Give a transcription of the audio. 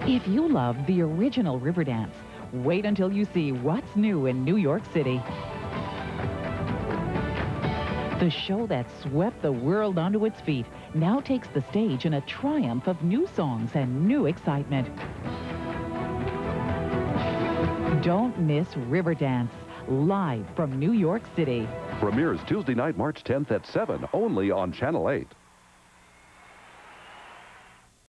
If you love the original Riverdance, wait until you see what's new in New York City. The show that swept the world onto its feet now takes the stage in a triumph of new songs and new excitement. Don't miss Riverdance, live from New York City. Premieres Tuesday night, March 10th at 7, only on Channel 8.